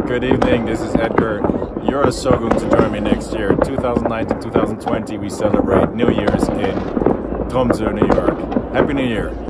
Good evening, this is Edgar. You're so going to join me next year. 2019-2020 we celebrate New Year's in Tromsø, New York. Happy New Year!